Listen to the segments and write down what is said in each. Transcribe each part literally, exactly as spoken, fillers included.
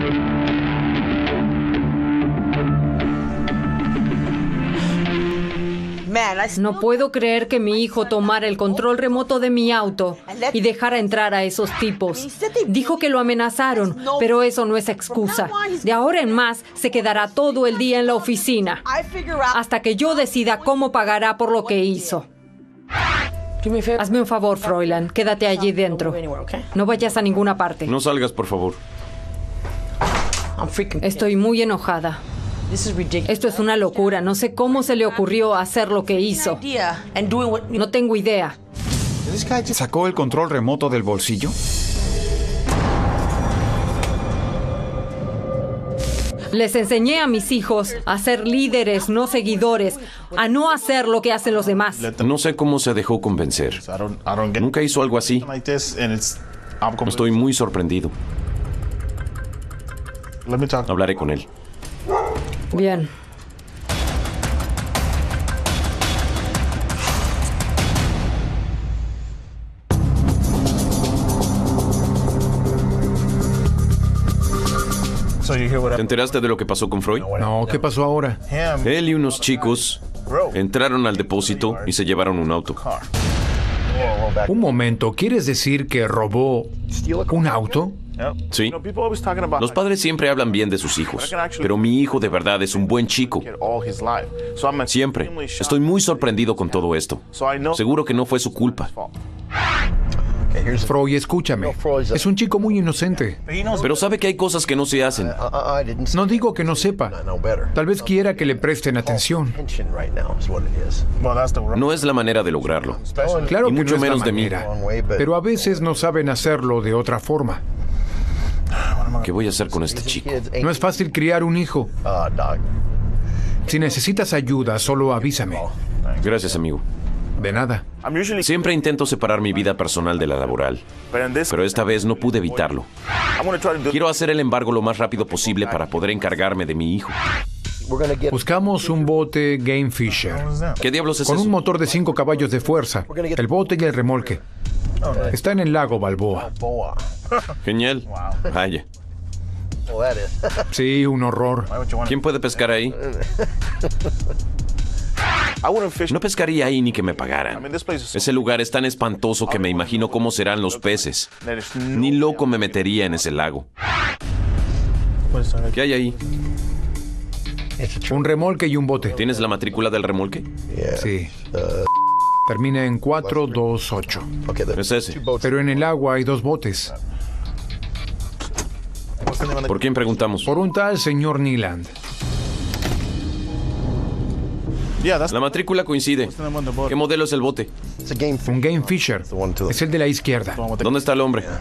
No puedo creer que mi hijo tomara el control remoto de mi auto y dejara entrar a esos tipos. Dijo que lo amenazaron, pero eso no es excusa. De ahora en más, se quedará todo el día en la oficina, hasta que yo decida cómo pagará por lo que hizo. Hazme un favor, Froilan. Quédate allí dentro. No vayas a ninguna parte. No salgas, por favor. Estoy muy enojada. Esto es una locura. No sé cómo se le ocurrió hacer lo que hizo. No tengo idea. ¿Sacó el control remoto del bolsillo? Les enseñé a mis hijos a ser líderes, no seguidores, a no hacer lo que hacen los demás. No sé cómo se dejó convencer. Nunca hizo algo así. Estoy muy sorprendido. Hablaré con él. Bien. ¿Te enteraste de lo que pasó con Freud? No, ¿qué pasó ahora? Él y unos chicos entraron al depósito y se llevaron un auto. Un momento, ¿quieres decir que robó un auto? Sí. Los padres siempre hablan bien de sus hijos, pero mi hijo de verdad es un buen chico. Siempre. Estoy muy sorprendido con todo esto. Seguro que no fue su culpa. Freud, escúchame. Es un chico muy inocente. Pero sabe que hay cosas que no se hacen. No digo que no sepa. Tal vez quiera que le presten atención. No es la manera de lograrlo. Claro Y que mucho no es menos la de mí. manera, pero a veces no saben hacerlo de otra forma. ¿Qué voy a hacer con este chico? No es fácil criar un hijo. Si necesitas ayuda, solo avísame. Gracias, amigo. De nada. Siempre intento separar mi vida personal de la laboral, pero esta vez no pude evitarlo. Quiero hacer el embargo lo más rápido posible para poder encargarme de mi hijo. Buscamos un bote Game Fisher. ¿Qué diablos es Con eso? un motor de cinco caballos de fuerza. El bote y el remolque. Está en el lago Balboa. Genial. Vaya. Sí, un horror. ¿Quién puede pescar ahí? No pescaría ahí ni que me pagaran. Ese lugar es tan espantoso que me imagino cómo serán los peces. Ni loco me metería en ese lago. ¿Qué hay ahí? Un remolque y un bote. ¿Tienes la matrícula del remolque? Sí. Termina en cuatro dos ocho. Es ese. Pero en el agua hay dos botes. ¿Por quién preguntamos? Por un tal señor Neeland. La matrícula coincide. ¿Qué modelo es el bote? Un Game Fisher. Es el de la izquierda. ¿Dónde está el hombre?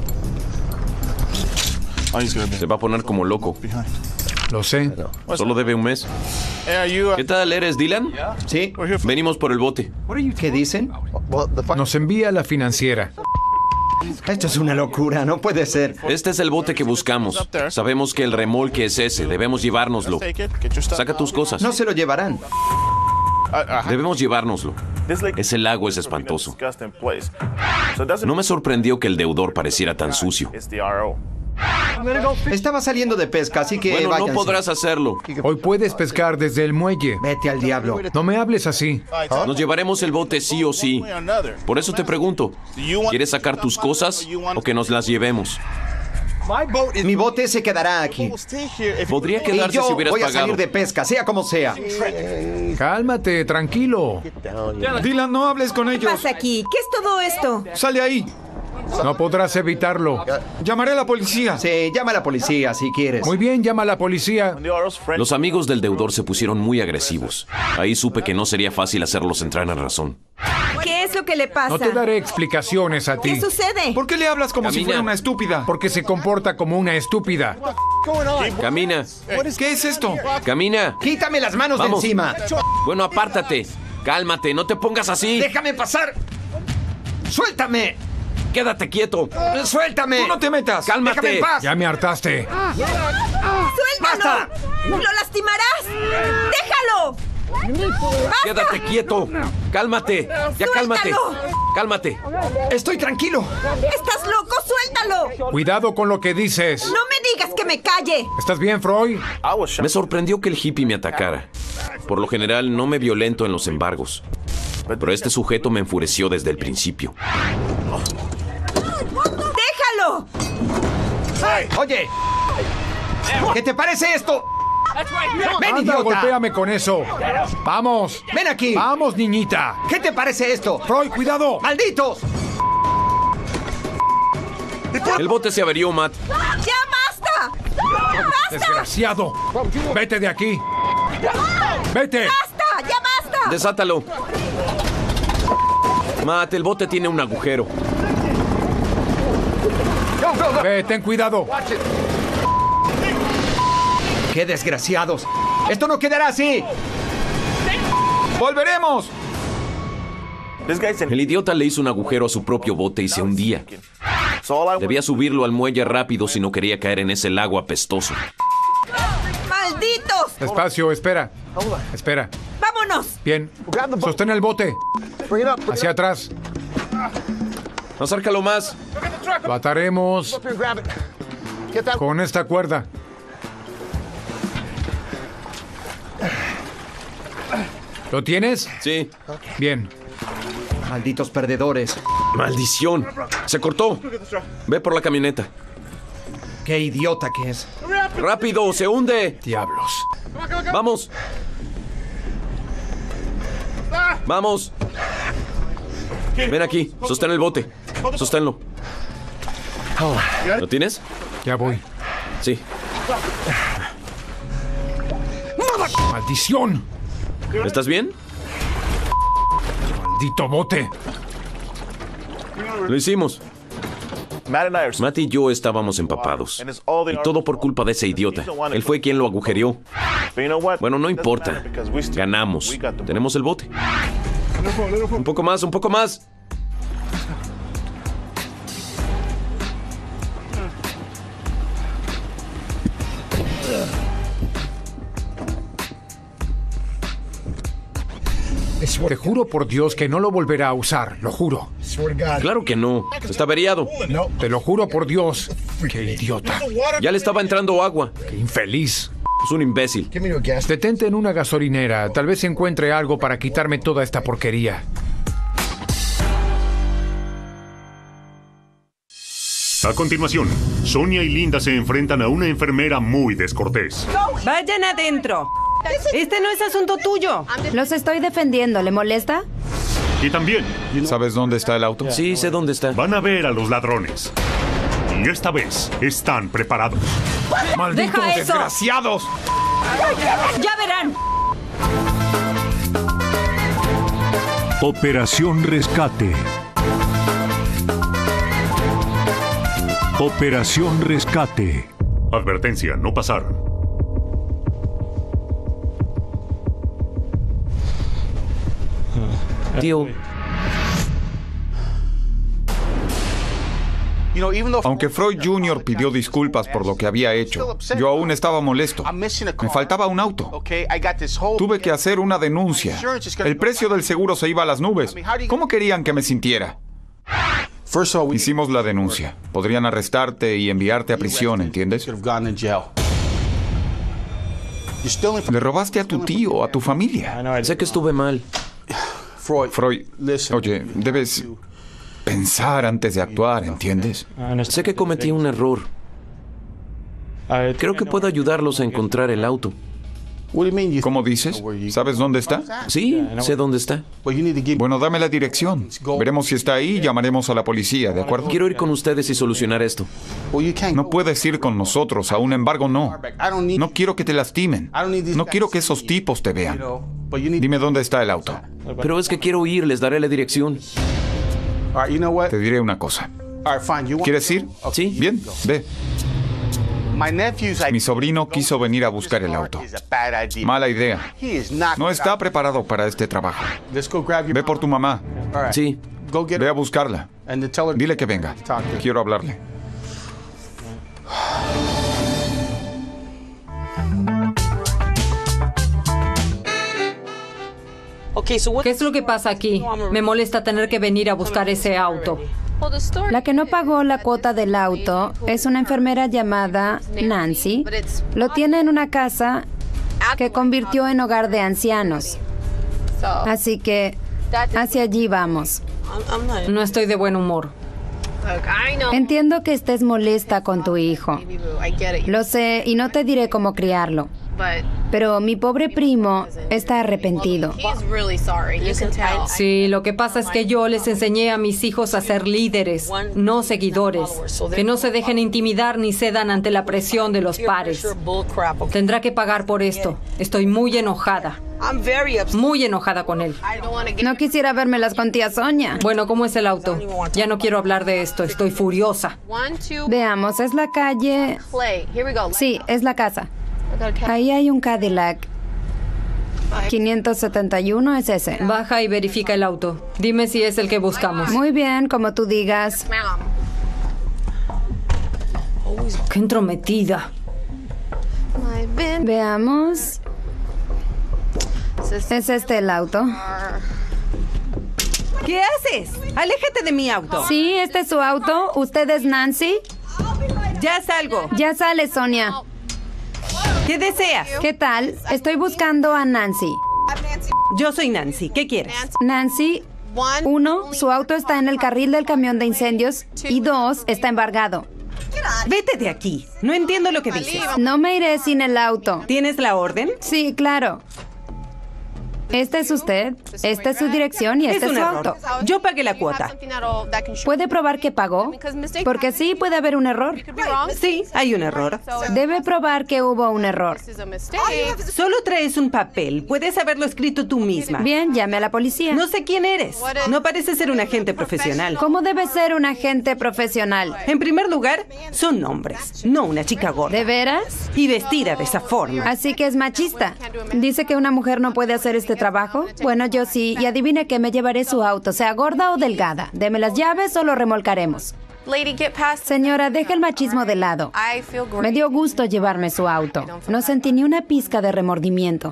Se va a poner como loco. Lo sé. Solo debe un mes. ¿Qué tal? ¿Eres Dylan? Sí. Venimos por el bote. ¿Qué dicen? Nos envía la financiera. Esto es una locura, no puede ser. Este es el bote que buscamos. Sabemos que el remolque es ese. Debemos llevárnoslo. Saca tus cosas. No se lo llevarán. Debemos llevárnoslo. Ese lago es espantoso. No me sorprendió que el deudor pareciera tan sucio. Estaba saliendo de pesca, así que Bueno, no váyanse. podrás hacerlo. Hoy puedes pescar desde el muelle. Vete al diablo. No me hables así. Nos llevaremos el bote sí o sí. Por eso te pregunto, ¿quieres sacar tus cosas o que nos las llevemos? Mi bote se quedará aquí. Podría Y quedarse yo si hubieras voy a pagado. salir de pesca, sea como sea. Cálmate, tranquilo. Dylan, no hables con ¿Qué ellos. pasa aquí? ¿Qué es todo esto? Sale ahí. No podrás evitarlo. Llamaré a la policía. Sí, llama a la policía si quieres. Muy bien, llama a la policía. Los amigos del deudor se pusieron muy agresivos. Ahí supe que no sería fácil hacerlos entrar en razón. ¿Qué es lo que le pasa? No te daré explicaciones a ti. ¿Qué sucede? ¿Por qué le hablas como si Camina. fuera una estúpida? Porque se comporta como una estúpida. Camina, ¿Qué es esto? camina. Quítame las manos Vamos. de encima. Bueno, apártate. Cálmate, no te pongas así. Déjame pasar. Suéltame. Quédate quieto. Suéltame. Tú no te metas. Cálmate. Déjame en paz. Ya me hartaste. ¡Suéltalo! ¡Basta! ¡Lo lastimarás! ¡Déjalo! Quédate quieto. Cálmate. Ya cálmate. ¡Suéltalo! Cálmate. Estoy tranquilo. ¡Estás loco! ¡Suéltalo! Cuidado con lo que dices. ¡No me digas que me calle! ¿Estás bien, Freud? Me sorprendió que el hippie me atacara. Por lo general, no me violento en los embargos. Pero este sujeto me enfureció desde el principio. ¡Déjalo! Oye, ¿qué te parece esto? ¡Ven, Anda, idiota! golpéame con eso. ¡Vamos! ¡Ven aquí! ¡Vamos, niñita! ¿Qué te parece esto? Freud, cuidado. ¡Malditos! El bote se averió, Matt. ¡Ya basta! ¡Basta! Desgraciado. Vete de aquí. Vete. ¡Basta! ¡Ya basta! Desátalo. Matt, el bote tiene un agujero. Ve, ten cuidado. ¡Qué desgraciados! ¡Esto no quedará así! ¡Volveremos! El idiota le hizo un agujero a su propio bote y se hundía. Debía subirlo al muelle rápido si no quería caer en ese lago apestoso. ¡Malditos! Despacio, espera. Espera. ¡Vámonos! Bien. Sostén el bote. Hacia atrás. Acércalo más. Lo ataremos con esta cuerda. ¿Lo tienes? Sí. Bien. Malditos perdedores. ¡Maldición! Se cortó. Ve por la camioneta. ¡Qué idiota que es! ¡Rápido! ¡Se hunde! Diablos. ¡Vamos! ¡Vamos! Ven aquí. Sostén el bote. Sosténlo. ¿Lo tienes? Ya voy. Sí. ¡Maldición! ¿Estás bien? ¡Maldito bote! Lo hicimos. Matt y yo estábamos empapados. Y todo por culpa de ese idiota. Él fue quien lo agujereó. Bueno, no importa. Ganamos. Tenemos el bote. Un poco más, un poco más. Te juro por Dios que no lo volverá a usar, lo juro. Claro que no. Está averiado. Te lo juro por Dios. ¡Qué idiota! Ya le estaba entrando agua. ¡Qué infeliz! Es un imbécil. Detente en una gasolinera. Tal vez encuentre algo para quitarme toda esta porquería. A continuación, Sonia y Linda se enfrentan a una enfermera muy descortés. Vayan adentro. Este no es asunto tuyo. Los estoy defendiendo. ¿Le molesta? Y también ¿Sabes dónde está el auto? Sí, sé dónde está. van a ver a los ladrones. Y esta vez están preparados. ¡Malditos ¡Deja eso! desgraciados! ¡Ya verán! Operación Rescate. Operación Rescate. Advertencia, no pasar. Tío, Aunque Freud junior pidió disculpas por lo que había hecho, yo aún estaba molesto. Me faltaba un auto. Tuve que hacer una denuncia. El precio del seguro se iba a las nubes. ¿Cómo querían que me sintiera? Hicimos la denuncia. Podrían arrestarte y enviarte a prisión, ¿entiendes? Le robaste a tu tío, a tu familia. sé que estuve mal. Freud, oye, debes pensar antes de actuar, ¿entiendes? Sé que cometí un error. Creo que puedo ayudarlos a encontrar el auto. ¿Cómo dices? ¿Sabes dónde está? Sí, sé dónde está. Bueno, dame la dirección. Veremos si está ahí y llamaremos a la policía, ¿de acuerdo? Quiero ir con ustedes y solucionar esto. No puedes ir con nosotros, a un embargo no. No quiero que te lastimen. No quiero que esos tipos te vean. Dime dónde está el auto. Pero es que quiero ir, les daré la dirección. Te diré una cosa. ¿Quieres ir? Sí. Bien, ve. Mi sobrino quiso venir a buscar el auto. Mala idea. No está preparado para este trabajo. Ve por tu mamá. Sí. Ve a buscarla. Dile que venga. Quiero hablarle. ¿Qué es lo que pasa aquí? Me molesta tener que venir a buscar ese auto. La que no pagó la cuota del auto es una enfermera llamada Nancy. Lo tiene en una casa que convirtió en hogar de ancianos. Así que hacia allí vamos. No estoy de buen humor. Entiendo que estés molesta con tu hijo. Lo sé y no te diré cómo criarlo. Pero mi pobre primo está arrepentido. Sí, lo que pasa es que yo les enseñé a mis hijos a ser líderes, no seguidores. Que no se dejen intimidar ni cedan ante la presión de los pares. Tendrá que pagar por esto. Estoy muy enojada. Muy enojada con él. No quisiera vérmelas con tía Sonia. Bueno, ¿cómo es el auto? Ya no quiero hablar de esto. Estoy furiosa. Veamos, es la calle... Sí, es la casa. Ahí hay un Cadillac. quinientos setenta y uno es ese. Baja y verifica el auto. Dime si es el que buscamos. Muy bien, como tú digas. ¡Qué entrometida! Veamos. ¿Es este el auto? ¿Qué haces? Aléjate de mi auto. Sí, este es su auto. ¿Usted es Nancy? Ya salgo. Ya sale, Sonia. ¿Qué deseas? ¿Qué tal? Estoy buscando a Nancy. Yo soy Nancy. ¿Qué quieres? Nancy, uno, su auto está en el carril del camión de incendios. Y dos, está embargado. Vete de aquí. No entiendo lo que dices. No me iré sin el auto. ¿Tienes la orden? Sí, claro. Este es usted, esta es su dirección y este es, es su error. auto. Yo pagué la cuota. ¿Puede probar que pagó? Porque sí, puede haber un error. Sí, hay un error. Debe probar que hubo un error. Solo traes un papel. Puedes haberlo escrito tú misma. Bien, llame a la policía. No sé quién eres. No pareces ser un agente profesional. ¿Cómo debe ser un agente profesional? En primer lugar, son hombres, no una chica gorda. ¿De veras? Y vestida de esa forma. Así que es machista. Dice que una mujer no puede hacer este trabajo. Bueno, yo sí. Y adivine que me llevaré su auto, sea gorda o delgada. Deme las llaves o lo remolcaremos. Señora, deje el machismo de lado. Me dio gusto llevarme su auto. No sentí ni una pizca de remordimiento.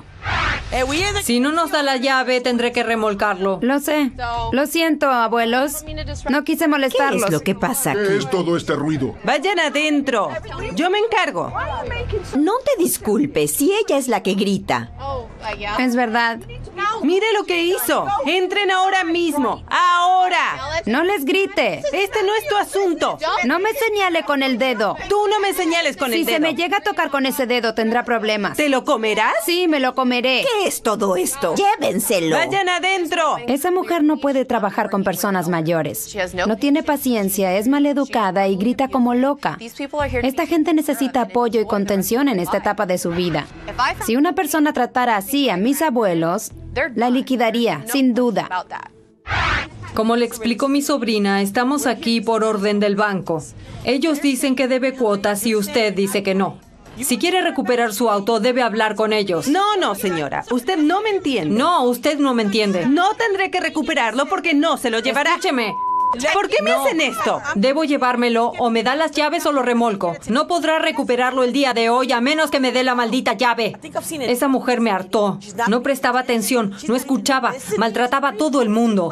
Si no nos da la llave, tendré que remolcarlo. Lo sé. Lo siento, abuelos. No quise molestarlos. ¿Qué es lo que pasa aquí? ¿Qué es todo este ruido? Vayan adentro. Yo me encargo. No te disculpes, si ella es la que grita. Es verdad. Mire lo que hizo. Entren ahora mismo. ¡Ahora! No les grite. Este no es tu asunto. No me señale con el dedo. Tú no me señales con si el dedo. Si se me llega a tocar con ese dedo, tendrá problemas. ¿Te lo comerás? Sí, me lo comeré. ¿Qué es todo esto? Llévenselo. Vayan adentro. Esa mujer no puede trabajar con personas mayores. No tiene paciencia, es maleducada y grita como loca. Esta gente necesita apoyo y contención en esta etapa de su vida. Si una persona tratara así a mis abuelos, la liquidaría, sin duda. Como le explicó mi sobrina, estamos aquí por orden del banco. Ellos dicen que debe cuotas y usted dice que no. Si quiere recuperar su auto, debe hablar con ellos. No, no, señora. Usted no me entiende. No, usted no me entiende. No tendré que recuperarlo porque no se lo llevará. Escúcheme. ¿Por qué me no. hacen esto? Debo llevármelo o me da las llaves o lo remolco. No podrá recuperarlo el día de hoy a menos que me dé la maldita llave. Esa mujer me hartó. No prestaba atención, no escuchaba, maltrataba a todo el mundo.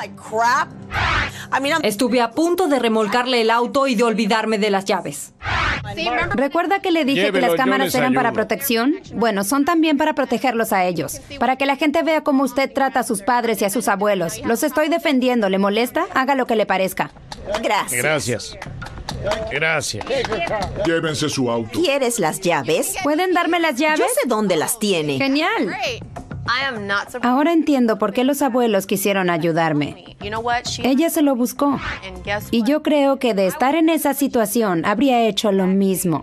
Estuve a punto de remolcarle el auto y de olvidarme de las llaves. ¿Recuerda que le dije Llévelo, que las cámaras eran ayudo. para protección? Bueno, son también para protegerlos a ellos. Para que la gente vea cómo usted trata a sus padres y a sus abuelos. Los estoy defendiendo. ¿Le molesta? Haga lo que le parezca. Gracias. Gracias. Gracias. Llévense su auto. ¿Quieres las llaves? ¿Pueden darme las llaves? Yo sé dónde las tiene. Genial. Ahora entiendo por qué los abuelos quisieron ayudarme. Ella se lo buscó. Y yo creo que de estar en esa situación habría hecho lo mismo.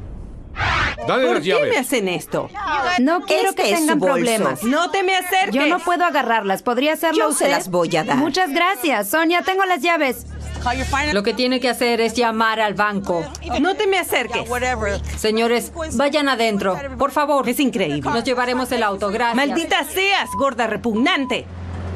Dale ¿Por las qué llaves. me hacen esto? No quiero Este que es su tengan bolso. problemas. No te me acerques. Yo no puedo agarrarlas. ¿Podría hacerlo Yo usted? se las voy a dar. Muchas gracias. Sonia, tengo las llaves. Lo que tiene que hacer es llamar al banco. No te me acerques. Señores, vayan adentro. Por favor. Es increíble. Nos llevaremos el auto. Gracias. Maldita seas, gorda repugnante.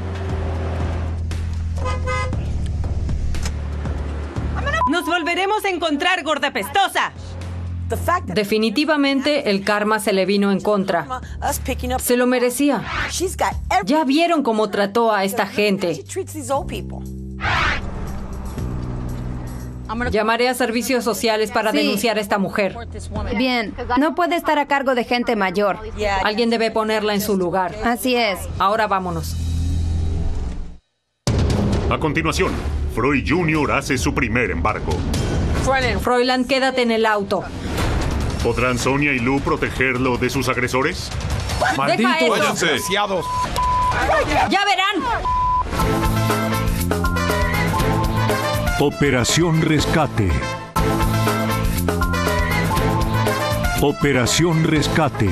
Nos volveremos a encontrar, gorda pestosa. Definitivamente el karma se le vino en contra. Se lo merecía. Ya vieron cómo trató a esta gente. Llamaré a servicios sociales para Sí. denunciar a esta mujer. Bien, no puede estar a cargo de gente mayor. Alguien debe ponerla en su lugar. Así es. Ahora vámonos. A continuación, Freud junior hace su primer embarco. Froiland, quédate en el auto. ¿Podrán Sonia y Lou protegerlo de sus agresores? Deja eso. Váyanse. Desgraciados. ¡Ya verán! Operación Rescate. Operación Rescate.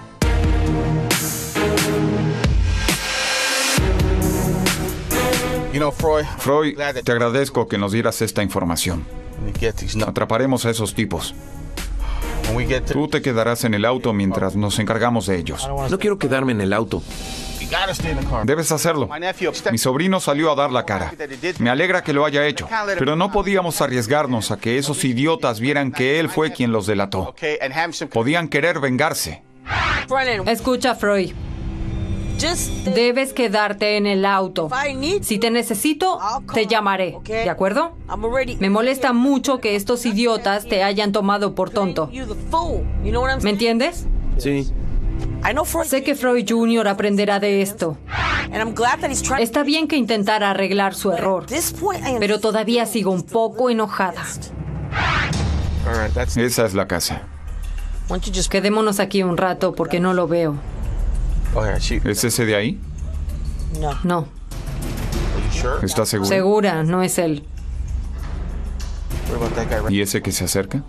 Freud, te agradezco que nos dieras esta información. Atraparemos a esos tipos. Tú te quedarás en el auto mientras nos encargamos de ellos. No quiero quedarme en el auto. Debes hacerlo. Mi sobrino salió a dar la cara. Me alegra que lo haya hecho, pero no podíamos arriesgarnos a que esos idiotas vieran que él fue quien los delató. Podían querer vengarse. Escucha, Freud. Debes quedarte en el auto. Si te necesito, te llamaré. ¿De acuerdo? Me molesta mucho que estos idiotas te hayan tomado por tonto. ¿Me entiendes? Sí. Sé que Freud junior aprenderá de esto. Está bien que intentara arreglar su error, pero todavía sigo un poco enojada. Esa es la casa. Quedémonos aquí un rato porque no lo veo. ¿Es ese de ahí? No, ¿Estás seguro? segura, no es él. ¿Y ese que se acerca?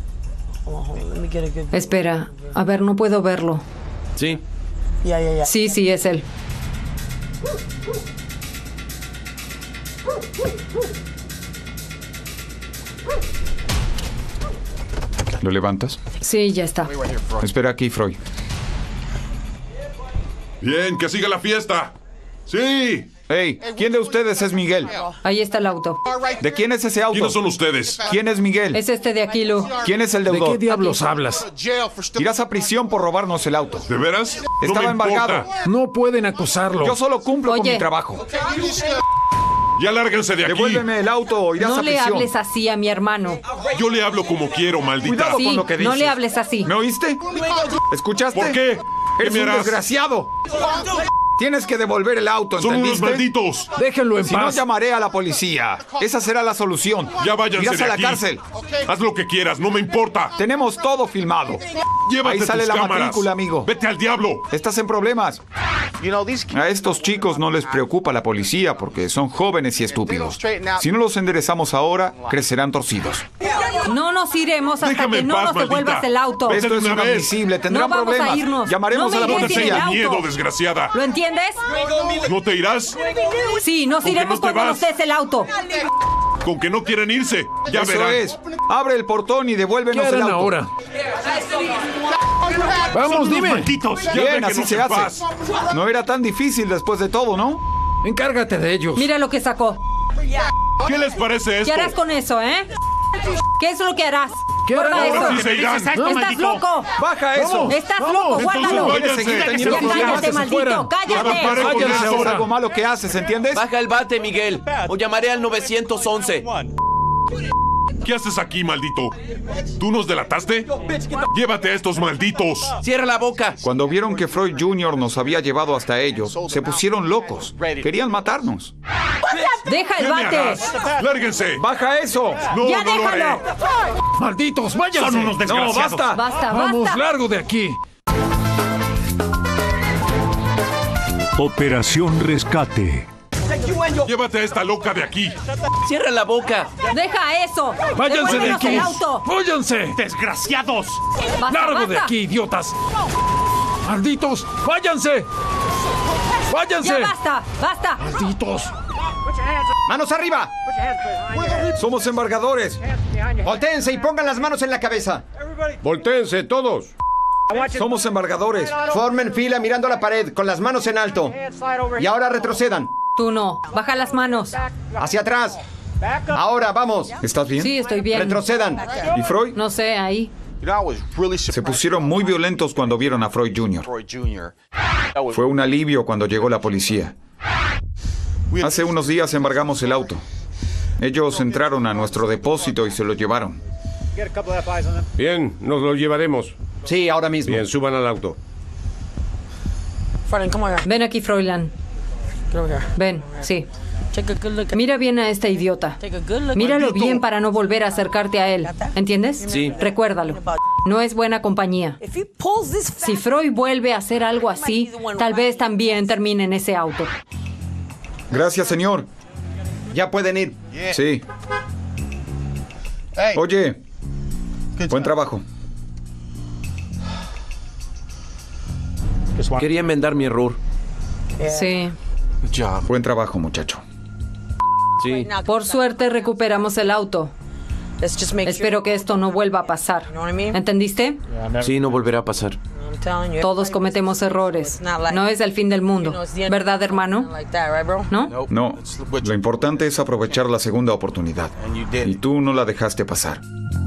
Espera, a ver, no puedo verlo. Sí. Sí, sí, es él. ¿Lo levantas? Sí, ya está. Espera aquí, Freud. Bien, que siga la fiesta. ¡Sí! Hey, ¿quién de ustedes es Miguel? Ahí está el auto. ¿De quién es ese auto? ¿Quiénes son ustedes? ¿Quién es Miguel? Es este de aquí, Lou. ¿Quién es el ¿De deudor? qué diablos hablas? Irás a prisión por robarnos el auto. ¿De veras? No Estaba me embargado. importa. No pueden acusarlo. Yo solo cumplo con Oye. mi trabajo. Ya lárguense de aquí. Devuélveme el auto o irás No a le prisión. hables así a mi hermano. Yo le hablo como quiero, maldita. Cuidado Sí, con lo que dices. no le hables así. ¿Me oíste? ¿Escuchaste? ¿Por qué? ¿Qué Eres me un harás? desgraciado. Tienes que devolver el auto, Son unos ¿entendiste? malditos. Déjenlo en Si no, paz. llamaré a la policía. Esa será la solución. Ya váyanse Irás de a la aquí. cárcel. Haz lo que quieras, no me importa. Tenemos todo filmado. Llévate Ahí sale tus la cámaras. matrícula, amigo. Vete al diablo. Estás en problemas. A estos chicos no les preocupa la policía porque son jóvenes y estúpidos. Si no los enderezamos ahora, crecerán torcidos. No nos iremos hasta Déjame que en no paz, nos devuelvas maldita. el auto. Vete Esto de es una vez. inadmisible. Tendrán No vamos problemas. a irnos. Llamaremos No a me la iré No te sin el policía. tengas auto. miedo, desgraciada. ¿Lo entiendes? ¿No te irás? Sí, nos ¿Con que iremos no te cuando vas? nos des el auto. Con que no quieren irse. Ya Eso verán. es. Abre el portón y ¿Qué devuélvenos el harán auto. ahora? Son Vamos, unos dime. malditos. Ya Bien, déjenos así se en hace. paz. No era tan difícil después de todo, ¿no? Encárgate de ellos. Mira lo que sacó. ¿Qué les parece ¿Qué harás esto? con eso, eh? ¿Qué es lo que harás? ¿Qué harán Guarda ahora? eso. Sí se irán. ¡Estás loco! ¡Baja eso! Vamos. ¡Estás Vamos. loco! Entonces ¡Guárdalo! váyanse. ¿Quieres seguir teniendo Ya problemas? cállate, se maldito! fueran. No me ¡Cállate! pare con Váyanse, eso. es algo malo que haces, ¿entiendes? Baja el bate, Miguel. O llamaré al nueve once. ¿Qué haces aquí, maldito? ¿Tú nos delataste? Llévate a estos malditos. Cierra la boca. Cuando vieron que Freud junior nos había llevado hasta ellos, se pusieron locos. Querían matarnos. ¡Deja el ¿Qué me bate! harás? ¡Lárguense! ¡Baja eso! No, ¡Ya no lo haré. déjalo! ¡Malditos, váyanse! Son unos desgraciados. ¡No, basta! ¡Basta, ¡Vamos, basta! largo de aquí! Operación Rescate. Llévate a esta loca de aquí. Cierra la boca. ¡Deja eso! ¡Váyanse de ¡Devuélvenos aquí! el auto! ¡Váyanse! ¡Desgraciados! ¡Basta, ¡Largo de basta! aquí, idiotas! ¡Malditos! ¡Váyanse! ¡Váyanse! ¡Ya basta! ¡Basta! ¡Malditos! ¡Manos arriba! ¡Somos embargadores! Voltéense y pongan las manos en la cabeza. ¡Voltéense todos! ¡Somos embargadores! Formen fila mirando a la pared, con las manos en alto. Y ahora retrocedan. Tú no. Baja las manos. Hacia atrás. Ahora, vamos. ¿Estás bien? Sí, estoy bien. Retrocedan. ¿Y Freud? No sé, ahí. Se pusieron muy violentos cuando vieron a Freud junior Fue un alivio cuando llegó la policía. Hace unos días embargamos el auto. Ellos entraron a nuestro depósito y se lo llevaron. Bien, nos lo llevaremos. Sí, ahora mismo. Bien, suban al auto. Ven aquí, Froilan. Ven, sí. Mira bien a este idiota. Míralo bien para no volver a acercarte a él. ¿Entiendes? Sí. Recuérdalo. No es buena compañía. Si Freud vuelve a hacer algo así, tal vez también termine en ese auto. Gracias, señor. Ya pueden ir. Sí. Oye, buen trabajo. Quería enmendar mi error. Sí. Buen trabajo, muchacho. Sí. Por suerte recuperamos el auto. Espero que esto no vuelva a pasar. ¿Entendiste? Sí, no volverá a pasar. Todos cometemos errores. No es el fin del mundo. ¿Verdad, hermano? ¿No? No. Lo importante es aprovechar la segunda oportunidad. Y tú no la dejaste pasar.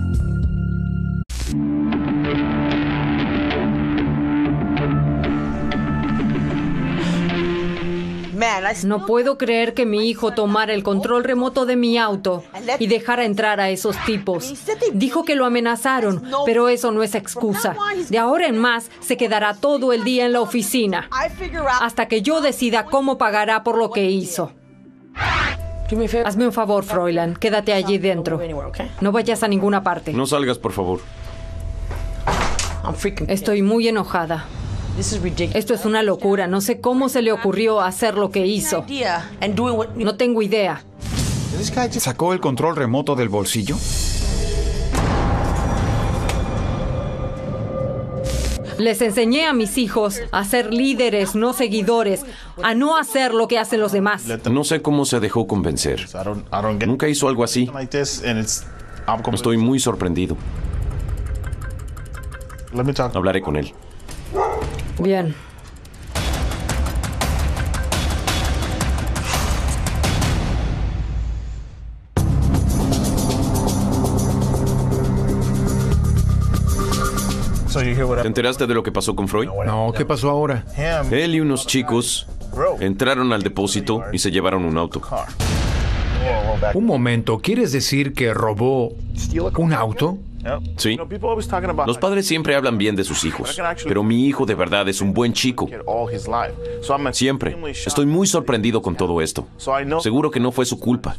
No puedo creer que mi hijo tomara el control remoto de mi auto y dejara entrar a esos tipos. Dijo que lo amenazaron, pero eso no es excusa. De ahora en más, se quedará todo el día en la oficina, hasta que yo decida cómo pagará por lo que hizo. Hazme un favor, Froilan. Quédate allí dentro. No vayas a ninguna parte. No salgas, por favor. Estoy muy enojada. Esto es una locura. No sé cómo se le ocurrió hacer lo que hizo. No tengo idea. ¿Sacó el control remoto del bolsillo? Les enseñé a mis hijos a ser líderes, no seguidores, a no hacer lo que hacen los demás. No sé cómo se dejó convencer. Nunca hizo algo así. Estoy muy sorprendido. Hablaré con él. Bien. ¿Te enteraste de lo que pasó con Freud? No, ¿qué pasó ahora? Él y unos chicos entraron al depósito y se llevaron un auto. Un momento, ¿quieres decir que robó un auto? Sí. Los padres siempre hablan bien de sus hijos, pero mi hijo de verdad es un buen chico. Siempre. Estoy muy sorprendido con todo esto. Seguro que no fue su culpa.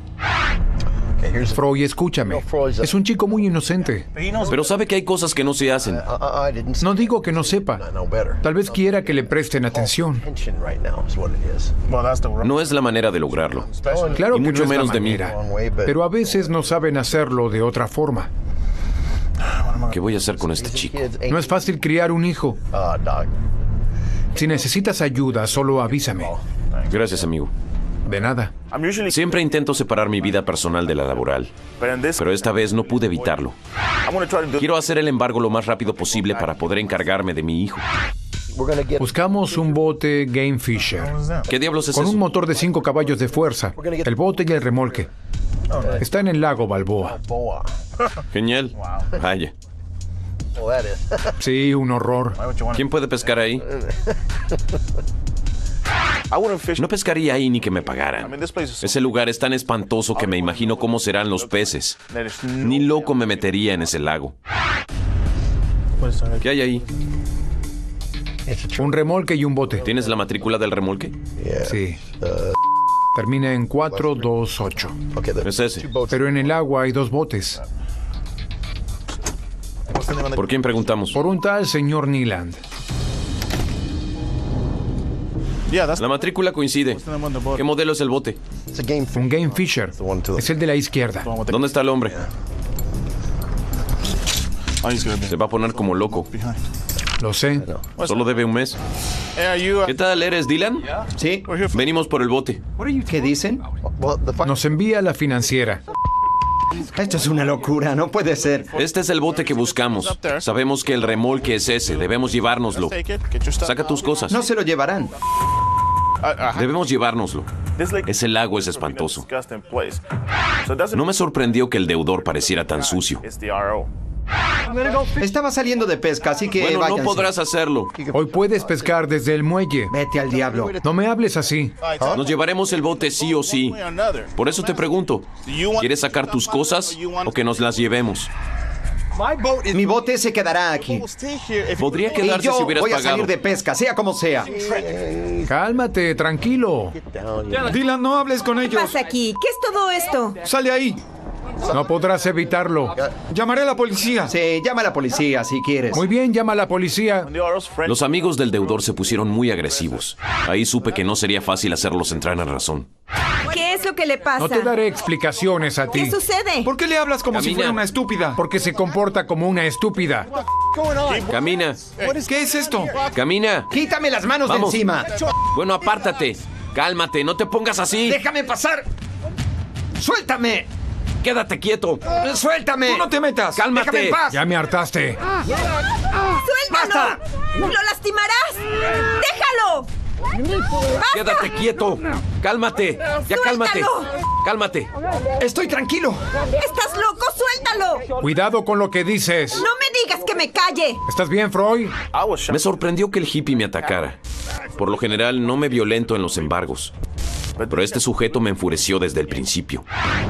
Freud, escúchame. Es un chico muy inocente. Pero sabe que hay cosas que no se hacen. No digo que no sepa. Tal vez quiera que le presten atención. No es la manera de lograrlo. Claro y que mucho no es menos la de mí. manera, pero a veces no saben hacerlo de otra forma. ¿Qué voy a hacer con este chico? No es fácil criar un hijo. Si necesitas ayuda, solo avísame. Gracias, amigo. De nada. Siempre intento separar mi vida personal de la laboral, pero esta vez no pude evitarlo. Quiero hacer el embargo lo más rápido posible para poder encargarme de mi hijo. Buscamos un bote Game Fisher. ¿Qué diablos es Con eso? un motor de cinco caballos de fuerza. El bote y el remolque. Está en el lago Balboa. Genial. Vaya. Sí, un horror. ¿Quién puede pescar ahí? No pescaría ahí ni que me pagaran. Ese lugar es tan espantoso que me imagino cómo serán los peces. Ni loco me metería en ese lago. ¿Qué hay ahí? Un remolque y un bote. ¿Tienes la matrícula del remolque? Sí. Termina en cuatro dos ocho. Es ese. Pero en el agua hay dos botes. ¿Por quién preguntamos? Por un tal señor Neeland. La matrícula coincide. ¿Qué modelo es el bote? Un Game Fisher. Es el de la izquierda. ¿Dónde está el hombre? Se va a poner como loco. Lo sé. Solo debe un mes. ¿Qué tal, eres Dylan? Sí. Venimos por el bote. ¿Qué dicen? Nos envía la financiera. Esto es una locura, no puede ser. Este es el bote que buscamos. Sabemos que el remolque es ese. Debemos llevárnoslo. Saca tus cosas. No se lo llevarán. Debemos llevárnoslo. Ese lago es espantoso. No me sorprendió que el deudor pareciera tan sucio. Estaba saliendo de pesca, así que Bueno, váyanse. no podrás hacerlo. Hoy puedes pescar desde el muelle. Vete al diablo. No me hables así. Nos llevaremos el bote sí o sí. Por eso te pregunto, ¿quieres sacar tus cosas o que nos las llevemos? Mi bote se quedará aquí. Podría Y quedarse yo si hubieras voy a pagado. salir de pesca, sea como sea. Cálmate, tranquilo. Dylan, no hables con ¿Qué ellos. pasa aquí? ¿Qué es todo esto? Sale ahí. No podrás evitarlo. Llamaré a la policía. Sí, llama a la policía si quieres. Muy bien, llama a la policía. Los amigos del deudor se pusieron muy agresivos. Ahí supe que no sería fácil hacerlos entrar en razón. ¿Qué es lo que le pasa? No te daré explicaciones a ti. ¿Qué sucede? ¿Por qué le hablas como si Camina. fuera una estúpida? Porque se comporta como una estúpida. Camina, ¿Qué es esto? camina. Quítame las manos Vamos. de encima. Bueno, apártate. Cálmate, no te pongas así. Déjame pasar. Suéltame. Quédate quieto. Suéltame. Tú no te metas. Cálmate. Déjame en paz. Ya me hartaste. ¡Suéltalo! ¡Lo lastimarás! ¡Déjalo! Quédate quieto. Cálmate. Ya cálmate. ¡Suéltalo! Cálmate. Estoy tranquilo. ¡Estás loco! ¡Suéltalo! Cuidado con lo que dices. ¡No me digas que me calle! ¿Estás bien, Freud? Me sorprendió que el hippie me atacara. Por lo general, no me violento en los embargos. Pero este sujeto me enfureció desde el principio.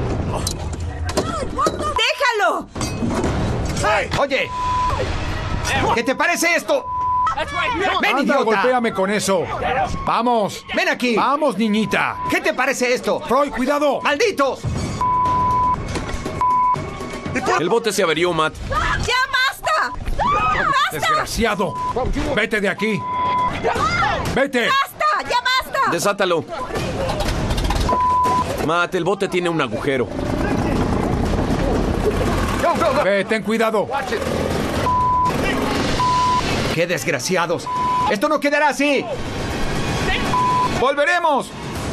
¡Déjalo! Oye. ¿Qué te parece esto? Ven, Anda, idiota. golpéame con eso. Vamos. Ven aquí. Vamos, niñita. ¿Qué te parece esto? Freud, cuidado. ¡Malditos! El bote se averió, Matt. ¡Ya basta! ¡Basta! Desgraciado. Vete de aquí. Vete. ¡Basta! ¡Ya basta! Desátalo. Matt, el bote tiene un agujero. Ve, ten cuidado. ¡Qué desgraciados! ¡Esto no quedará así! ¡Volveremos!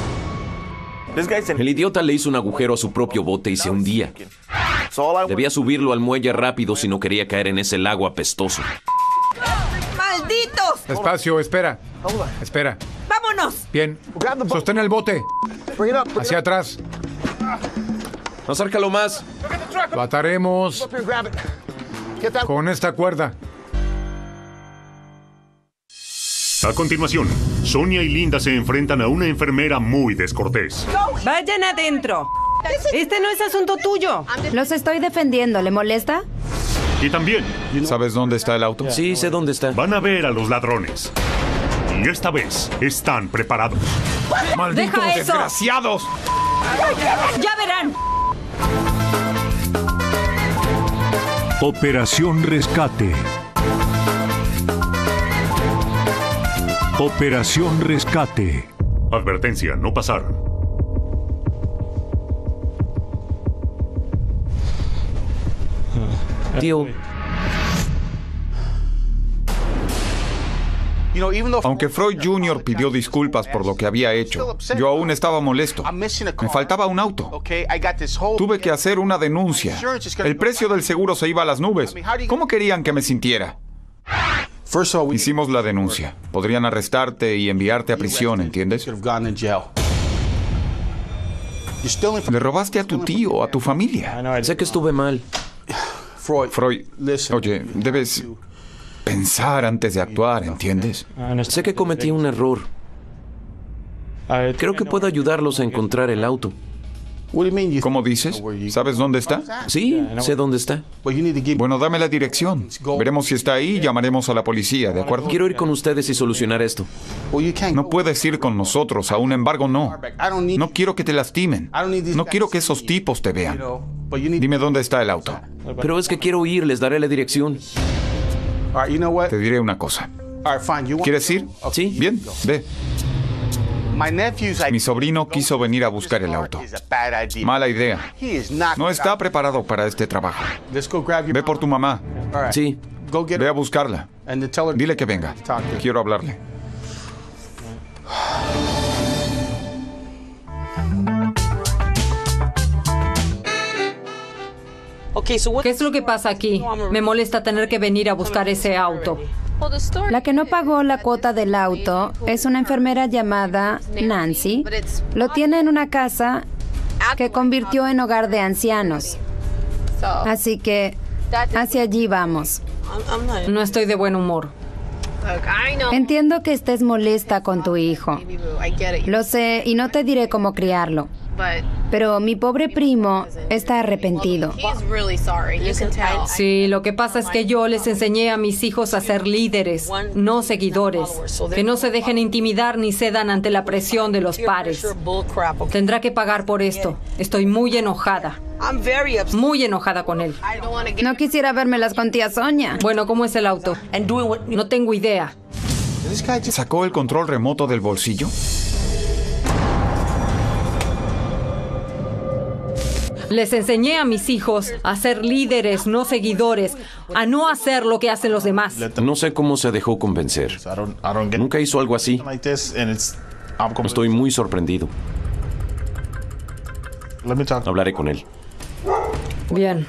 El idiota le hizo un agujero a su propio bote y se hundía. Debía subirlo al muelle rápido si no quería caer en ese lago apestoso. ¡Malditos! Despacio, espera. Espera. ¡Vámonos! Bien. Sostén el bote. Hacia atrás. Acércalo más. Lo ataremos con esta cuerda. A continuación, Sonia y Linda se enfrentan a una enfermera muy descortés. Vayan adentro. Este no es asunto tuyo. Los estoy defendiendo. ¿Le molesta? Y también ¿Sabes dónde está el auto? Sí, sé dónde está. van a ver a los ladrones. Y esta vez están preparados. ¡Malditos ¡Deja eso! desgraciados! ¡Ya verán! Operación Rescate. Operación Rescate. Advertencia, no pasar. Tío, Aunque Freud junior pidió disculpas por lo que había hecho, yo aún estaba molesto. Me faltaba un auto. Tuve que hacer una denuncia. El precio del seguro se iba a las nubes. ¿Cómo querían que me sintiera? Hicimos la denuncia. Podrían arrestarte y enviarte a prisión, ¿entiendes? Le robaste a tu tío, a tu familia. sé que estuve mal. Freud, oye, debes pensar antes de actuar, ¿entiendes? Sé que cometí un error. Creo que puedo ayudarlos a encontrar el auto. ¿Cómo dices? ¿Sabes dónde está? Sí, sé dónde está. Bueno, dame la dirección. Veremos si está ahí y llamaremos a la policía, ¿de acuerdo? Quiero ir con ustedes y solucionar esto. No puedes ir con nosotros, aún embargo no. No quiero que te lastimen. No quiero que esos tipos te vean. Dime dónde está el auto. Pero es que quiero ir, les daré la dirección. Te diré una cosa. ¿Quieres ir? Sí. Bien, ve. Mi sobrino quiso venir a buscar el auto. Mala idea. No está preparado para este trabajo. Ve por tu mamá. Sí. Ve a buscarla. Dile que venga. Quiero hablarle. ¿Qué es lo que pasa aquí? Me molesta tener que venir a buscar ese auto. La que no pagó la cuota del auto es una enfermera llamada Nancy. Lo tiene en una casa que convirtió en hogar de ancianos. Así que Hacia allí vamos. No estoy de buen humor. Entiendo que estés molesta con tu hijo. Lo sé y no te diré cómo criarlo. Pero mi pobre primo está arrepentido. Sí, lo que pasa es que yo les enseñé a mis hijos a ser líderes, no seguidores. Que no se dejen intimidar ni cedan ante la presión de los pares. Tendrá que pagar por esto. Estoy muy enojada. Muy enojada con él. No quisiera vérmelas con tía Sonia. Bueno, ¿cómo es el auto? No tengo idea. ¿Sacó el control remoto del bolsillo? Les enseñé a mis hijos a ser líderes, no seguidores, a no hacer lo que hacen los demás. No sé cómo se dejó convencer. Nunca hizo algo así. Estoy muy sorprendido. Hablaré con él. Bien.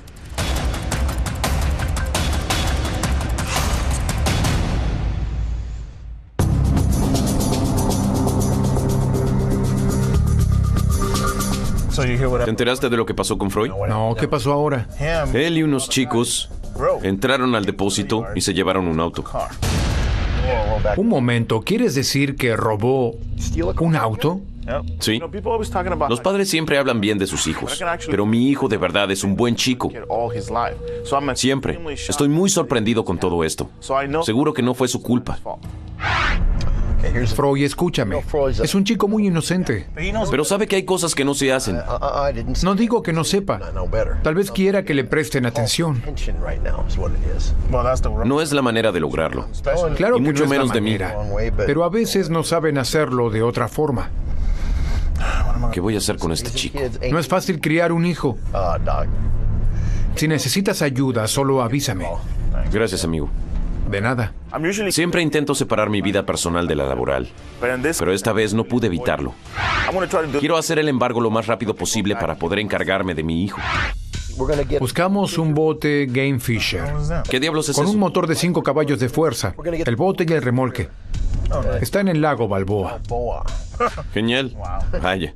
¿Te enteraste de lo que pasó con Freud? No, ¿qué pasó ahora? Él y unos chicos entraron al depósito y se llevaron un auto. Un momento, ¿quieres decir que robó un auto? Sí. Los padres siempre hablan bien de sus hijos, pero mi hijo de verdad es un buen chico. Siempre. Estoy muy sorprendido con todo esto. Seguro que no fue su culpa. Freud, escúchame. Es un chico muy inocente. Pero sabe que hay cosas que no se hacen. No digo que no sepa. Tal vez quiera que le presten atención. No es la manera de lograrlo. Claro y que mucho no es menos la de mí. manera, pero a veces no saben hacerlo de otra forma. ¿Qué voy a hacer con este chico? No es fácil criar un hijo. Si necesitas ayuda, solo avísame. Gracias, amigo. De nada. Siempre intento separar mi vida personal de la laboral, pero esta vez no pude evitarlo. Quiero hacer el embargo lo más rápido posible para poder encargarme de mi hijo. Buscamos un bote Game Fisher. ¿Qué diablos es Con eso? un motor de cinco caballos de fuerza. El bote y el remolque. Está en el lago Balboa. Genial. Vaya.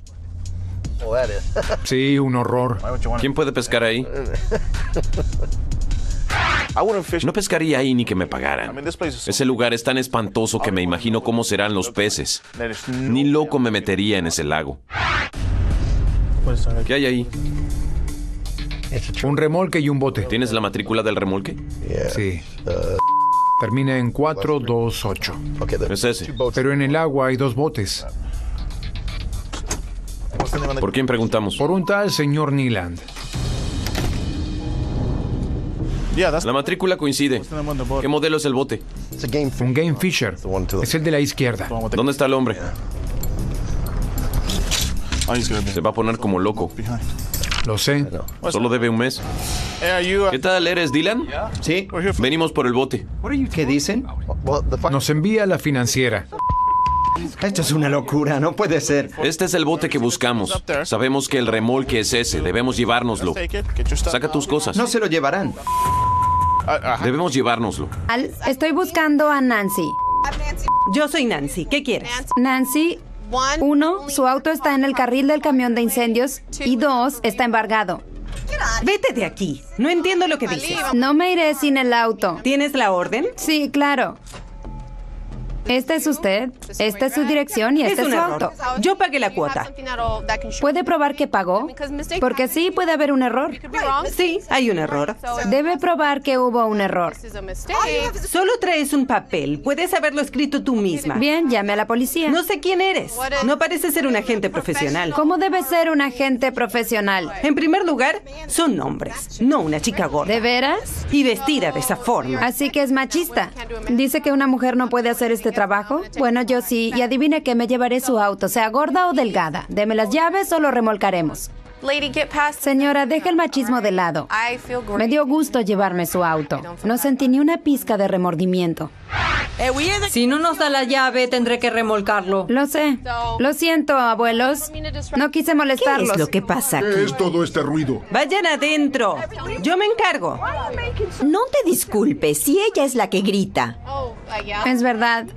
Sí, un horror. ¿Quién puede pescar ahí? No pescaría ahí ni que me pagaran. Ese lugar es tan espantoso que me imagino cómo serán los peces. Ni loco me metería en ese lago. ¿Qué hay ahí? Un remolque y un bote. ¿Tienes la matrícula del remolque? Sí. Termina en cuatro dos ocho. Es ese. Pero en el agua hay dos botes. ¿Por quién preguntamos? Por un tal señor Neeland. La matrícula coincide. ¿Qué modelo es el bote? Un Game Fisher. Es el de la izquierda. ¿Dónde está el hombre? Se va a poner como loco. Lo sé. Solo debe un mes. ¿Qué tal? ¿Eres Dylan? Sí. Venimos por el bote. ¿Qué dicen? Nos envía la financiera. Esto es una locura, no puede ser. Este es el bote que buscamos. Sabemos que el remolque es ese. Debemos llevárnoslo. Saca tus cosas. No se lo llevarán. Debemos llevárnoslo. Al- Estoy buscando a Nancy. Yo soy Nancy. ¿Qué quieres? Nancy, uno, su auto está en el carril del camión de incendios. Y dos, está embargado. Vete de aquí. No entiendo lo que dices. No me iré sin el auto. ¿Tienes la orden? Sí, claro. Este es usted, esta es su dirección y este Es es un su error. auto. Yo pagué la cuota. ¿Puede probar que pagó? Porque sí, puede haber un error. Sí, hay un error. Debe probar que hubo un error. Solo traes un papel. Puedes haberlo escrito tú misma. Bien, llame a la policía. No sé quién eres. No pareces ser un agente profesional. ¿Cómo debe ser un agente profesional? En primer lugar, son hombres, no una chica gorda. ¿De veras? Y vestida de esa forma. Así que es machista. Dice que una mujer no puede hacer este trabajo. Bueno, yo sí. Y adivine que me llevaré su auto, sea gorda o delgada. Deme las llaves o lo remolcaremos. Señora, deje el machismo de lado. Me dio gusto llevarme su auto. No sentí ni una pizca de remordimiento. Si no nos da la llave, tendré que remolcarlo. Lo sé. Lo siento, abuelos. No quise molestarlos. ¿Qué es lo que pasa aquí? ¿Qué es todo este ruido? Vayan adentro. Yo me encargo. No te disculpes si ella es la que grita. Es verdad.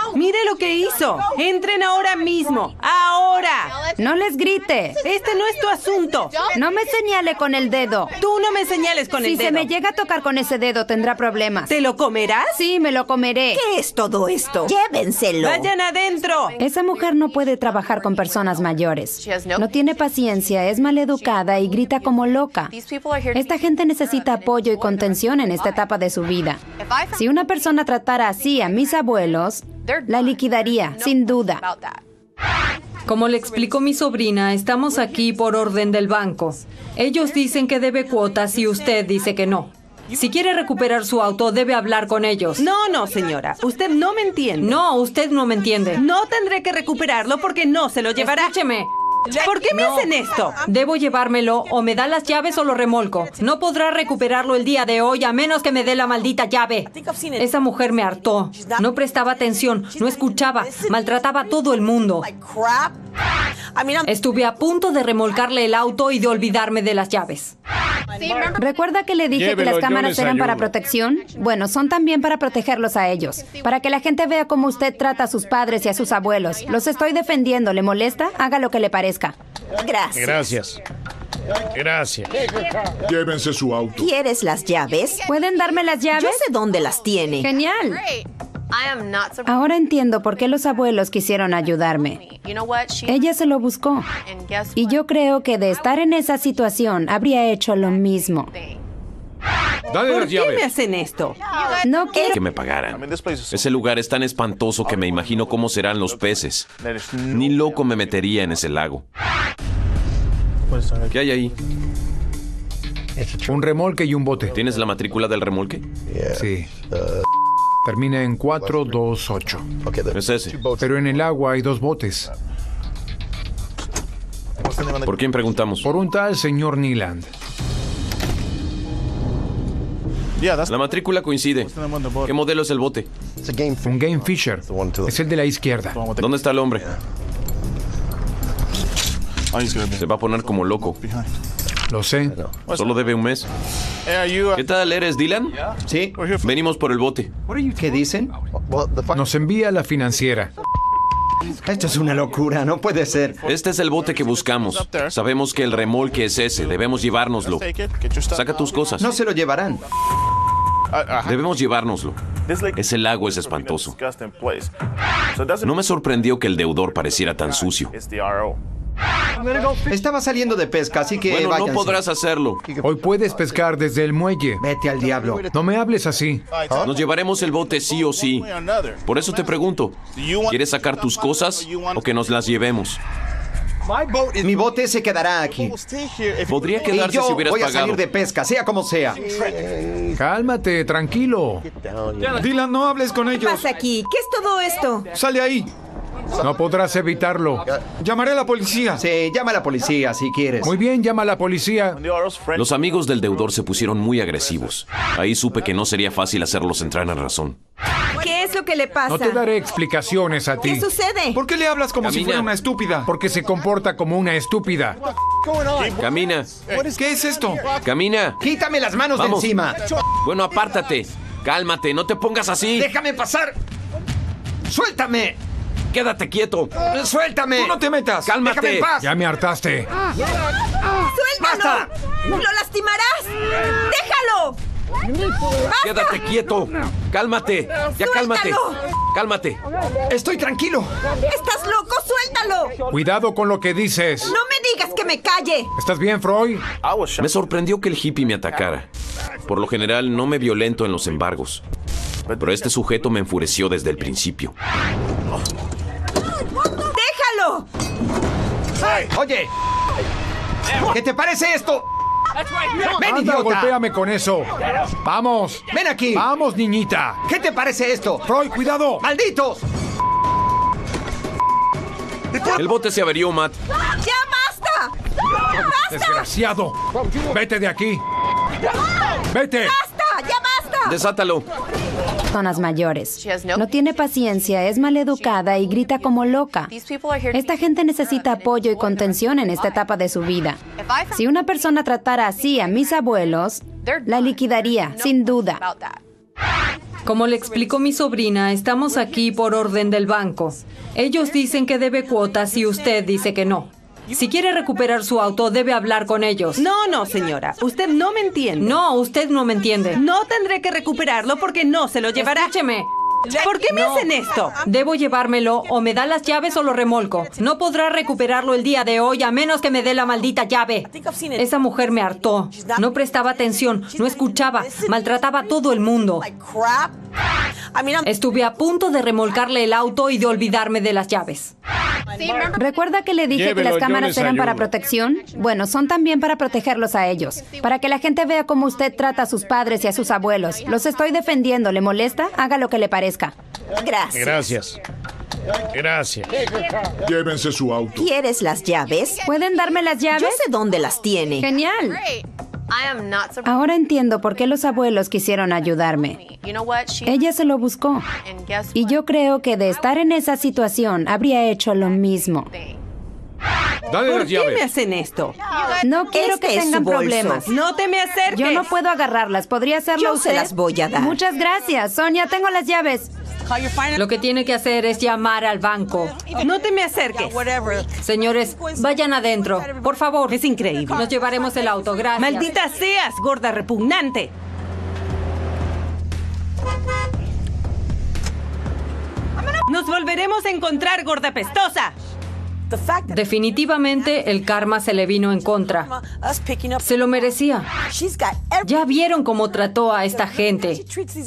Mire lo que hizo. Entren ahora mismo. ¡Ahora! No les grite. Este no es tu asunto. No me señale con el dedo. Tú no me señales con si el dedo. Si se me llega a tocar con ese dedo, tendrá problemas. ¿Te lo comerás? Sí, me lo comeré. ¿Qué es todo esto? Llévenselo. ¡Vayan adentro! Esa mujer no puede trabajar con personas mayores. No tiene paciencia, es maleducada y grita como loca. Esta gente necesita apoyo y contención en esta etapa de su vida. Si una persona tratara así a mis abuelos, la liquidaría, sin duda. Como le explicó mi sobrina, estamos aquí por orden del banco. Ellos dicen que debe cuotas y usted dice que no. Si quiere recuperar su auto, debe hablar con ellos. No, no, señora. Usted no me entiende. No, usted no me entiende. No tendré que recuperarlo porque no se lo llevará. Escúcheme. ¿Por qué me no. hacen esto? Debo llevármelo o me da las llaves o lo remolco. No podrá recuperarlo el día de hoy a menos que me dé la maldita llave. Esa mujer me hartó. No prestaba atención, no escuchaba, maltrataba a todo el mundo. Estuve a punto de remolcarle el auto y de olvidarme de las llaves. ¿Recuerda que le dije Llévelo, que las cámaras yo les eran para ayudo. protección? Bueno, son también para protegerlos a ellos. Para que la gente vea cómo usted trata a sus padres y a sus abuelos. Los estoy defendiendo. ¿Le molesta? Haga lo que le parezca. Gracias. Gracias. Gracias. Llévense su auto. ¿Quieres las llaves? ¿Pueden darme las llaves? Yo sé dónde las tiene. Genial. Ahora entiendo por qué los abuelos quisieron ayudarme. Ella se lo buscó. Y yo creo que de estar en esa situación habría hecho lo mismo. Dale ¿Por las qué llaves. me hacen esto? No quiero... Que me pagaran. Ese lugar es tan espantoso que me imagino cómo serán los peces. Ni loco me metería en ese lago. ¿Qué hay ahí? Un remolque y un bote. ¿Tienes la matrícula del remolque? Sí. Termina en cuatro dos ocho. Es ese. Pero en el agua hay dos botes. ¿Por quién preguntamos? Por un tal señor Neeland. La matrícula coincide. ¿Qué modelo es el bote? Un Game Fisher. Es el de la izquierda. ¿Dónde está el hombre? Se va a poner como loco. Lo sé. Solo debe un mes. ¿Qué tal? ¿Eres Dylan? Sí. Venimos por el bote. ¿Qué dicen? Nos envía la financiera. Esto es una locura, no puede ser. Este es el bote que buscamos. Sabemos que el remolque es ese. Debemos llevárnoslo. Saca tus cosas. No se lo llevarán. Debemos llevárnoslo. Ese lago es espantoso. No me sorprendió que el deudor pareciera tan sucio. Estaba saliendo de pesca, así que Bueno, no váyanse. podrás hacerlo. Hoy puedes pescar desde el muelle. Vete al diablo. No me hables así. Nos llevaremos el bote sí o sí. Por eso te pregunto, ¿quieres sacar tus cosas o que nos las llevemos? Mi bote se quedará aquí. Podría Y quedarse yo si hubieras voy a pagado. salir de pesca, sea como sea. Cálmate, tranquilo. Dylan, no hables con ¿Qué ellos. pasa aquí? ¿Qué es todo esto? Sale ahí. No podrás evitarlo. Llamaré a la policía. Sí, llama a la policía si quieres. Muy bien, llama a la policía. Los amigos del deudor se pusieron muy agresivos. Ahí supe que no sería fácil hacerlos entrar en razón. ¿Qué es lo que le pasa? No te daré explicaciones a ti. ¿Qué sucede? ¿Por qué le hablas como si Camina. fuera una estúpida? Porque se comporta como una estúpida. Camina, ¿Qué es esto? camina. Quítame las manos Vamos. de encima. Bueno, apártate. Cálmate, no te pongas así. Déjame pasar. Suéltame. Quédate quieto. Suéltame. Tú no te metas. Cálmate. Déjame en paz. Ya me hartaste. ¡Suéltalo! ¡Basta! ¡Lo lastimarás! ¡Déjalo! Quédate quieto. Cálmate. Ya cálmate. ¡Suéltalo! Cálmate. Estoy tranquilo. ¡Estás loco! ¡Suéltalo! Cuidado con lo que dices. ¡No me digas que me calle! ¿Estás bien, Freud? Me sorprendió que el hippie me atacara. Por lo general, no me violento en los embargos. Pero este sujeto me enfureció desde el principio. ¡Déjalo! Oye. ¿Qué te parece esto? Ven, Anda, idiota. golpéame con eso. Vamos. Ven aquí. Vamos, niñita. ¿Qué te parece esto? Freud, cuidado. ¡Malditos! El bote se averió, Matt. ¡Ya basta! ¡Basta! Desgraciado. Vete de aquí. Vete. ¡Basta! ¡Ya basta! Desátalo. Personas mayores. No tiene paciencia, es maleducada y grita como loca. Esta gente necesita apoyo y contención en esta etapa de su vida. Si una persona tratara así a mis abuelos, la liquidaría, sin duda. Como le explicó mi sobrina, estamos aquí por orden del banco. Ellos dicen que debe cuotas y usted dice que no. Si quiere recuperar su auto, debe hablar con ellos. No, no, señora. Usted no me entiende. No, usted no me entiende. No tendré que recuperarlo porque no se lo llevará. Escúcheme. ¿Por qué me No. hacen esto? Debo llevármelo o me da las llaves o lo remolco. No podrá recuperarlo el día de hoy a menos que me dé la maldita llave. Esa mujer me hartó. No prestaba atención, no escuchaba, maltrataba a todo el mundo. Estuve a punto de remolcarle el auto y de olvidarme de las llaves. ¿Recuerda que le dije Llévelo, que las yo cámaras les eran para ayudo. protección? Bueno, son también para protegerlos a ellos. Para que la gente vea cómo usted trata a sus padres y a sus abuelos. Los estoy defendiendo. ¿Le molesta? Haga lo que le parezca. Gracias. Gracias. Gracias. Llévense su auto. ¿Quieres las llaves? ¿Pueden darme las llaves? Yo sé dónde las tiene. Genial. Ahora entiendo por qué los abuelos quisieron ayudarme. Ella se lo buscó. Y yo creo que de estar en esa situación habría hecho lo mismo. Dale ¿Por las qué llaves. me hacen esto? No quiero Este que es su tengan bolso. problemas. No te me acerques. Yo no puedo agarrarlas. ¿Podría hacerlo Yo usted? se las voy a dar. Muchas gracias. Sonia, tengo las llaves. Lo que tiene que hacer es llamar al banco. No te me acerques. Señores, vayan adentro. Por favor. Es increíble. Nos llevaremos el auto. Gracias. Maldita seas, gorda repugnante. Nos volveremos a encontrar, gorda pestosa. Definitivamente el karma se le vino en contra. Se lo merecía. Ya vieron cómo trató a esta gente.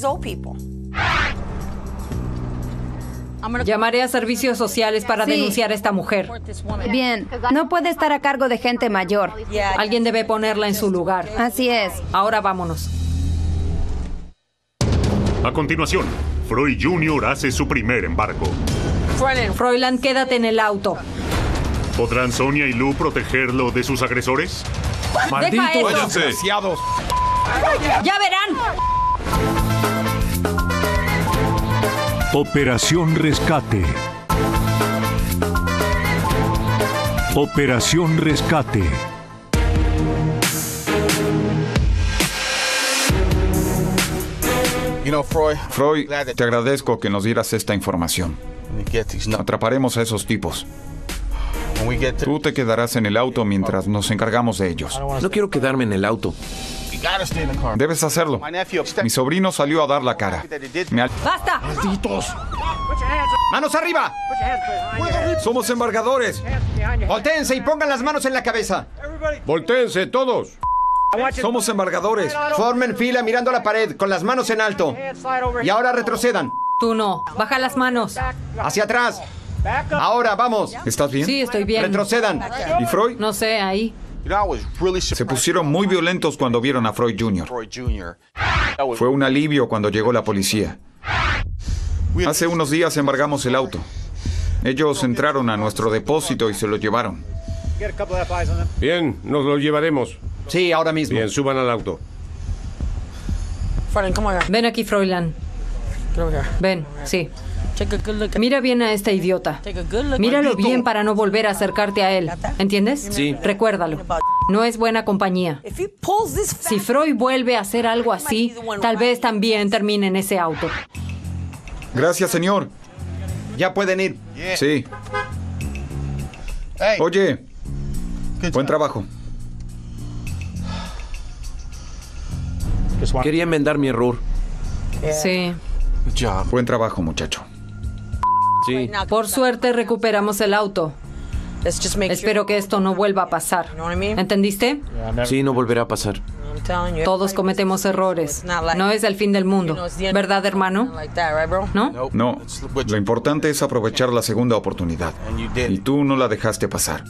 Llamaré a servicios sociales para Sí. denunciar a esta mujer. Bien, no puede estar a cargo de gente mayor. Alguien debe ponerla en su lugar. Así es. Ahora vámonos. A continuación, Freud junior hace su primer embarco. Froilan, quédate en el auto. ¿Podrán Sonia y Lou protegerlo de sus agresores? Deja eso. Váyanse. Desgraciados. ¡Ya verán! Operación Rescate. Operación Rescate. Freud, te agradezco que nos dieras esta información. Atraparemos a esos tipos. Tú te quedarás en el auto mientras nos encargamos de ellos. No quiero quedarme en el auto. Debes hacerlo. Mi sobrino salió a dar la cara. Me al- ¡Basta! ¡Manos arriba! ¡Somos embargadores! Voltéense y pongan las manos en la cabeza. Voltéense todos. ¡Somos embargadores! Formen fila mirando a la pared, con las manos en alto. Y ahora retrocedan. Tú no. Baja las manos. Hacia atrás. Ahora, vamos. ¿Estás bien? Sí, estoy bien. Retrocedan. ¿Y Freud? No sé, ahí. Se pusieron muy violentos cuando vieron a Freud junior Fue un alivio cuando llegó la policía. Hace unos días embargamos el auto. Ellos entraron a nuestro depósito y se lo llevaron. Bien, nos lo llevaremos. Sí, ahora mismo. Bien, suban al auto. Ven aquí, Froilan. Ven, sí. Mira bien a este idiota. Míralo bien para no volver a acercarte a él. ¿Entiendes? Sí. Recuérdalo. No es buena compañía. Si Freud vuelve a hacer algo así, tal vez también termine en ese auto. Gracias, señor. Ya pueden ir. Sí. Oye, buen trabajo. Quería enmendar mi error. Sí. Buen trabajo, muchacho. Sí. Por suerte recuperamos el auto. Espero que esto no vuelva a pasar. ¿Entendiste? Sí, no volverá a pasar. Todos cometemos errores. No es el fin del mundo. ¿Verdad, hermano? ¿No? No, lo importante es aprovechar la segunda oportunidad. Y tú no la dejaste pasar.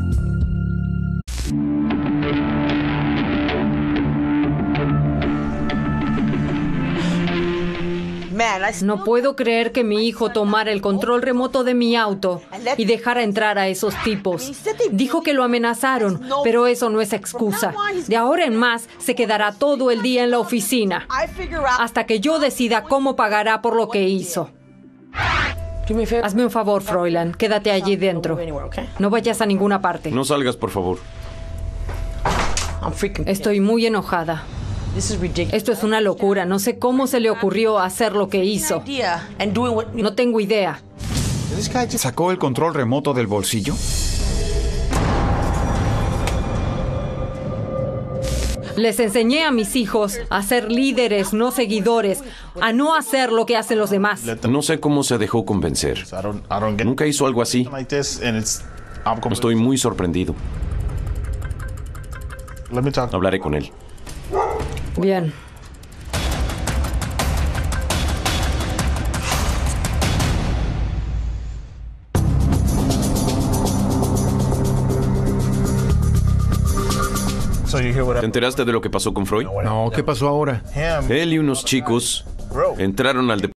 No puedo creer que mi hijo tomara el control remoto de mi auto y dejara entrar a esos tipos. Dijo que lo amenazaron, pero eso no es excusa. De ahora en más, se quedará todo el día en la oficina, hasta que yo decida cómo pagará por lo que hizo. Hazme un favor, Froilan. Quédate allí dentro. No vayas a ninguna parte. No salgas, por favor. Estoy muy enojada. Esto es una locura. No sé cómo se le ocurrió hacer lo que hizo. No tengo idea. ¿Sacó el control remoto del bolsillo? Les enseñé a mis hijos a ser líderes, no seguidores, a no hacer lo que hacen los demás. No sé cómo se dejó convencer. Nunca hizo algo así. Estoy muy sorprendido. Hablaré con él. Bien. ¿Te enteraste de lo que pasó con Freud? No, ¿qué pasó ahora? Él y unos chicos entraron al departamento